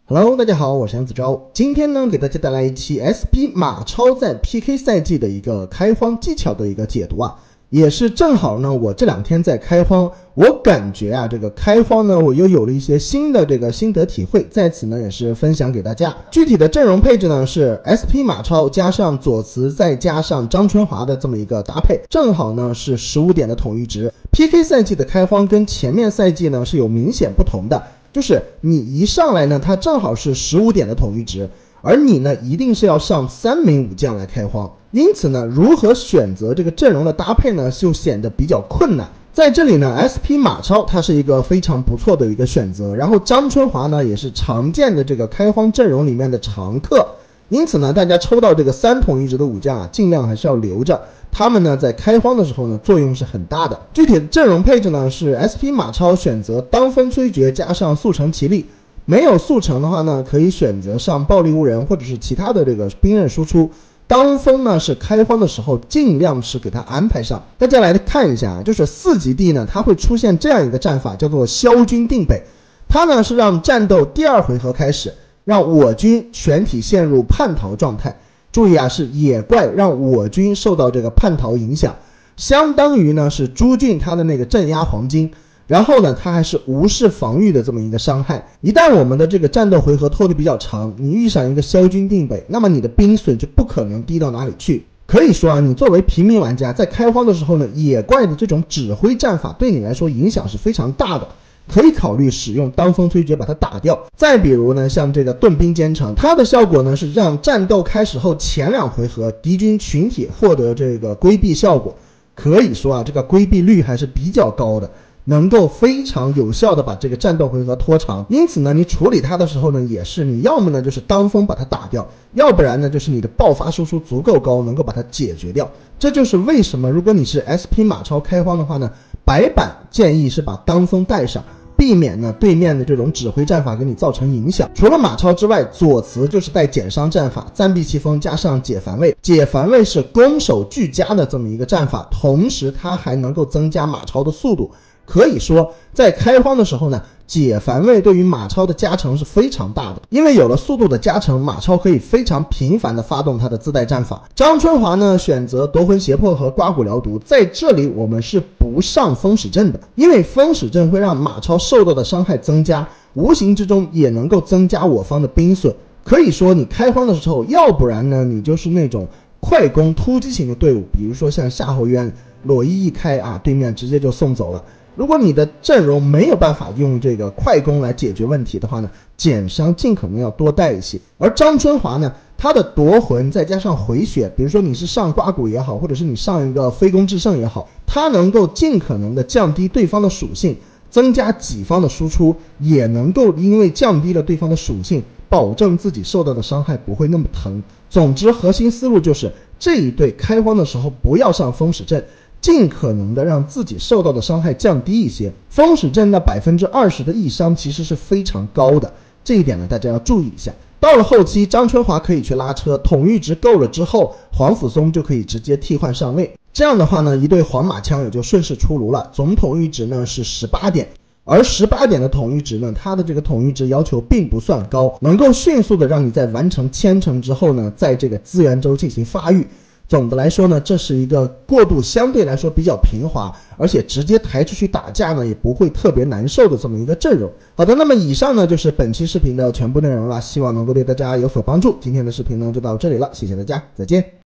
Hello， 大家好，我是杨子昭。今天呢，给大家带来一期 SP 马超在 PK 赛季的一个开荒技巧的一个解读啊，也是正好呢，我这两天在开荒，我感觉啊，这个开荒呢，我又有了一些新的这个心得体会，在此呢也是分享给大家。具体的阵容配置呢是 SP 马超加上左慈再加上张春华的这么一个搭配，正好呢是15点的统御值。PK 赛季的开荒跟前面赛季呢是有明显不同的。就是你一上来呢，它正好是15点的统御值，而你呢一定是要上3名武将来开荒，因此呢，如何选择这个阵容的搭配呢，就显得比较困难。在这里呢 ，SP 马超它是一个非常不错的一个选择，然后张春华呢也是常见的这个开荒阵容里面的常客，因此呢，大家抽到这个3统御值的武将啊，尽量还是要留着。他们呢在开荒的时候呢作用是很大的。具体的阵容配置呢是 SP 马超选择当风摧绝加上速成奇力，没有速成的话呢可以选择上暴力无人或者是其他的这个兵刃输出。当风呢是开荒的时候尽量是给它安排上。大家来看一下，就是4级地呢它会出现这样一个战法，叫做萧军定北。它呢是让战斗第2回合开始，让我军全体陷入叛逃状态。注意啊，是野怪让我军受到这个叛逃影响，相当于呢是朱俊他的那个镇压黄金，然后呢他还是无视防御的这么一个伤害。一旦我们的这个战斗回合拖得比较长，你遇上一个萧军定北，那么你的兵损就不可能低到哪里去。可以说啊，你作为平民玩家在开荒的时候呢，野怪的这种指挥战法对你来说影响是非常大的。可以考虑使用当风摧绝把它打掉。再比如呢，像这个盾兵兼程，它的效果呢是让战斗开始后前2回合敌军群体获得这个规避效果。可以说啊，这个规避率还是比较高的，能够非常有效的把这个战斗回合拖长。因此呢，你处理它的时候呢，也是你要么呢就是当风把它打掉，要不然呢就是你的爆发输出足够高，能够把它解决掉。这就是为什么如果你是 SP 马超开荒的话呢，白板建议是把当风带上，避免呢对面的这种指挥战法给你造成影响。除了马超之外，左慈就是带减伤战法，暂避其锋加上解防卫。解防卫是攻守俱佳的这么一个战法，同时它还能够增加马超的速度。可以说在开荒的时候呢，解防卫对于马超的加成是非常大的，因为有了速度的加成，马超可以非常频繁的发动他的自带战法。张春华呢选择夺魂胁迫和刮骨疗毒，在这里我们是不上风使阵的，因为风使阵会让马超受到的伤害增加，无形之中也能够增加我方的兵损。可以说你开荒的时候，要不然呢你就是那种快攻突击型的队伍，比如说像夏侯渊裸衣一开啊，对面直接就送走了。如果你的阵容没有办法用这个快攻来解决问题的话呢，减伤尽可能要多带一些。而张春华呢，他的夺魂再加上回血，比如说你是上刮骨也好，或者是你上一个飞攻制胜也好，他能够尽可能的降低对方的属性，增加己方的输出，也能够因为降低了对方的属性，保证自己受到的伤害不会那么疼。总之核心思路就是这一队开荒的时候不要上风使阵，尽可能的让自己受到的伤害降低一些。风使阵的20%的易伤其实是非常高的，这一点呢大家要注意一下。到了后期，张春华可以去拉车，统御值够了之后，黄甫松就可以直接替换上位。这样的话呢，一对黄马枪也就顺势出炉了。总统御值呢是18点，而18点的统御值呢，它的这个统御值要求并不算高，能够迅速的让你在完成千城之后呢，在这个资源周进行发育。总的来说呢，这是一个过渡相对来说比较平滑，而且直接抬出去打架呢也不会特别难受的这么一个阵容。好的，那么以上呢就是本期视频的全部内容了，希望能够对大家有所帮助。今天的视频呢就到这里了，谢谢大家，再见。